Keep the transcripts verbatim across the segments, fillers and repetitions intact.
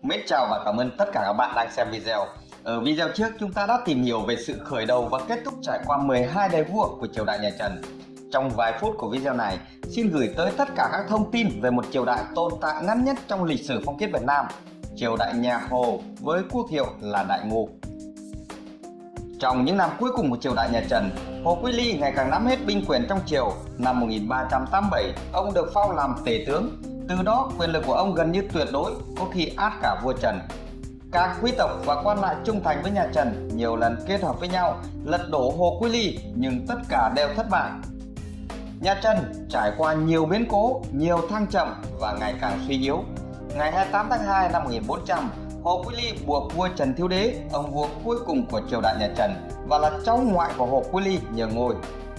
Mến chào và cảm ơn tất cả các bạn đang xem video. Ở video trước chúng ta đã tìm hiểu về sự khởi đầu và kết thúc trải qua mười hai đời vua của triều đại nhà Trần. Trong vài phút của video này, xin gửi tới tất cả các thông tin về một triều đại tồn tại ngắn nhất trong lịch sử phong kiến Việt Nam, triều đại nhà Hồ với quốc hiệu là Đại Ngô. Trong những năm cuối cùng của triều đại nhà Trần, Hồ Quý Ly ngày càng nắm hết binh quyền trong triều. Năm một nghìn ba trăm tám mươi bảy, ông được phong làm tể tướng. Từ đó, quyền lực của ông gần như tuyệt đối, có khi át cả vua Trần. Các quý tộc và quan lại trung thành với nhà Trần nhiều lần kết hợp với nhau lật đổ Hồ Quý Ly, nhưng tất cả đều thất bại. Nhà Trần trải qua nhiều biến cố, nhiều thăng trầm và ngày càng suy yếu. Ngày hai mươi tám tháng hai năm một nghìn bốn trăm, Hồ Quý Ly buộc vua Trần Thiếu Đế, ông vua cuối cùng của triều đại nhà Trần và là cháu ngoại của Hồ Quý Ly, nhường ngôi.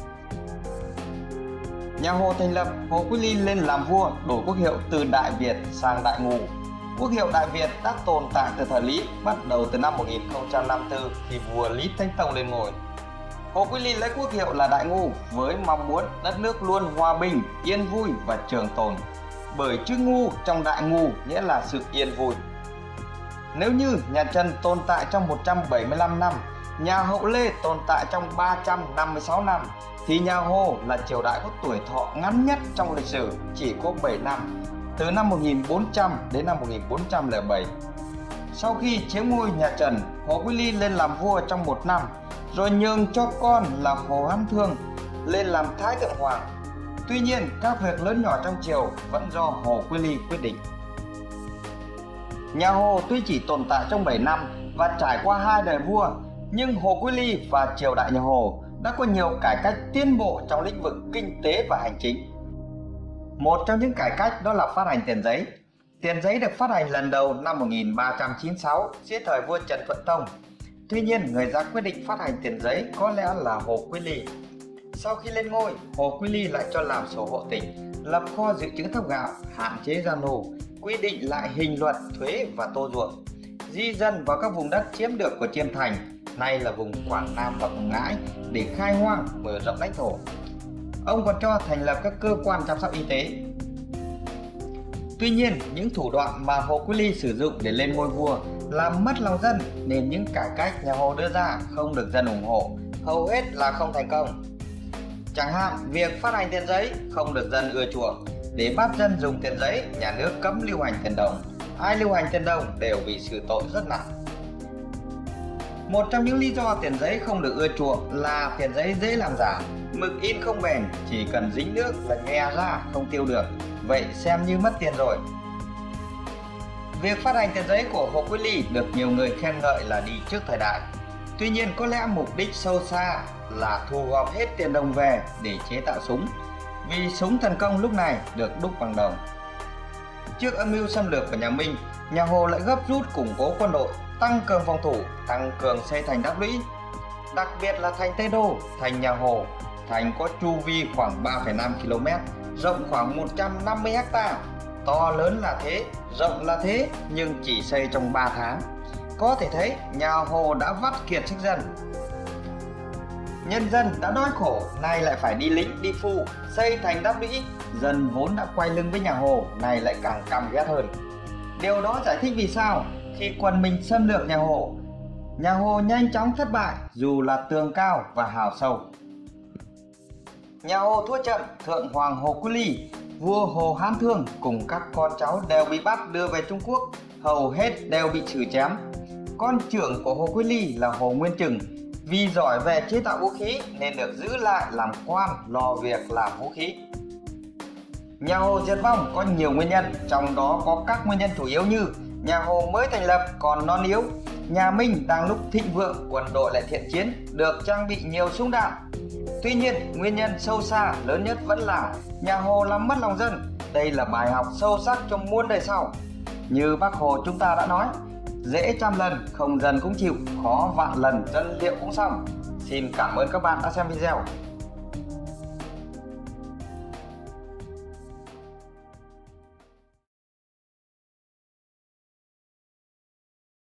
Nhà Hồ thành lập, Hồ Quý Ly lên làm vua, đổi quốc hiệu từ Đại Việt sang Đại Ngô. Quốc hiệu Đại Việt đã tồn tại từ thời Lý, bắt đầu từ năm một nghìn không trăm năm mươi tư khi vua Lý Thánh Tông lên ngôi. Hồ Quý Ly lấy quốc hiệu là Đại Ngô với mong muốn đất nước luôn hòa bình, yên vui và trường tồn. Bởi chữ ngu trong Đại Ngô nghĩa là sự yên vui. Nếu như nhà Trần tồn tại trong một trăm bảy mươi lăm năm, nhà Hậu Lê tồn tại trong ba trăm năm mươi sáu năm, thì nhà Hồ là triều đại có tuổi thọ ngắn nhất trong lịch sử, chỉ có bảy năm, từ năm một nghìn bốn trăm đến năm một nghìn bốn trăm lẻ bảy. Sau khi chiếm ngôi nhà Trần, Hồ Quý Ly lên làm vua trong một năm, rồi nhường cho con là Hồ Hán Thương lên làm Thái Thượng Hoàng. Tuy nhiên, các việc lớn nhỏ trong triều vẫn do Hồ Quý Ly quyết định. Nhà Hồ tuy chỉ tồn tại trong bảy năm và trải qua hai đời vua, nhưng Hồ Quý Ly và triều đại nhà Hồ đã có nhiều cải cách tiến bộ trong lĩnh vực kinh tế và hành chính. Một trong những cải cách đó là phát hành tiền giấy. Tiền giấy được phát hành lần đầu năm một nghìn ba trăm chín mươi sáu dưới thời vua Trần Thuận Tông. Tuy nhiên, người ra quyết định phát hành tiền giấy có lẽ là Hồ Quý Ly. Sau khi lên ngôi, Hồ Quý Ly lại cho làm sổ hộ tịch, lập kho dự trữ thóc gạo, hạn chế gian lô, quy định lại hình luật thuế và tô ruộng, di dân vào các vùng đất chiếm được của Chiêm Thành, nay là vùng Quảng Nam và Quảng Ngãi, để khai hoang, mở rộng lãnh thổ. Ông còn cho thành lập các cơ quan chăm sóc y tế. Tuy nhiên, những thủ đoạn mà Hồ Quý Ly sử dụng để lên ngôi vua làm mất lòng dân, nên những cải cách nhà Hồ đưa ra không được dân ủng hộ, hầu hết là không thành công. Chẳng hạn, việc phát hành tiền giấy không được dân ưa chuộng. Để bắt dân dùng tiền giấy, nhà nước cấm lưu hành tiền đồng. Ai lưu hành tiền đồng đều bị xử tội rất nặng. Một trong những lý do tiền giấy không được ưa chuộng là tiền giấy dễ làm giả, mực in không bền, chỉ cần dính nước là nhòe ra không tiêu được, vậy xem như mất tiền rồi. Việc phát hành tiền giấy của Hồ Quý Ly được nhiều người khen ngợi là đi trước thời đại. Tuy nhiên, có lẽ mục đích sâu xa là thu gom hết tiền đồng về để chế tạo súng, vì súng thần công lúc này được đúc bằng đồng. Trước âm mưu xâm lược của nhà Minh, nhà Hồ lại gấp rút củng cố quân đội, tăng cường phòng thủ, tăng cường xây thành đắp lũy. Đặc biệt là thành Tây Đô, thành nhà Hồ. Thành có chu vi khoảng ba phẩy năm ki lô mét, rộng khoảng một trăm năm mươi héc ta. To lớn là thế, rộng là thế, nhưng chỉ xây trong ba tháng. Có thể thấy nhà Hồ đã vắt kiệt sức dân. Nhân dân đã đói khổ, nay lại phải đi lính, đi phu, xây thành đắp lũy. Dân vốn đã quay lưng với nhà Hồ, nay lại càng căm ghét hơn. Điều đó giải thích vì sao khi quân Minh xâm lược nhà Hồ, nhà Hồ nhanh chóng thất bại dù là tường cao và hào sâu. Nhà Hồ thua trận, Thượng Hoàng Hồ Quý Ly, vua Hồ Hán Thương cùng các con cháu đều bị bắt đưa về Trung Quốc, hầu hết đều bị xử chém. Con trưởng của Hồ Quý Ly là Hồ Nguyên Trừng, vì giỏi về chế tạo vũ khí nên được giữ lại làm quan lo việc làm vũ khí. Nhà Hồ diệt vong có nhiều nguyên nhân, trong đó có các nguyên nhân chủ yếu như nhà Hồ mới thành lập còn non yếu, nhà Minh đang lúc thịnh vượng, quân đội lại thiện chiến, được trang bị nhiều súng đạn. Tuy nhiên, nguyên nhân sâu xa lớn nhất vẫn là nhà Hồ làm mất lòng dân. Đây là bài học sâu sắc cho muôn đời sau. Như Bác Hồ chúng ta đã nói, dễ trăm lần không dân cũng chịu, khó vạn lần dân liệu cũng xong. Xin cảm ơn các bạn đã xem video.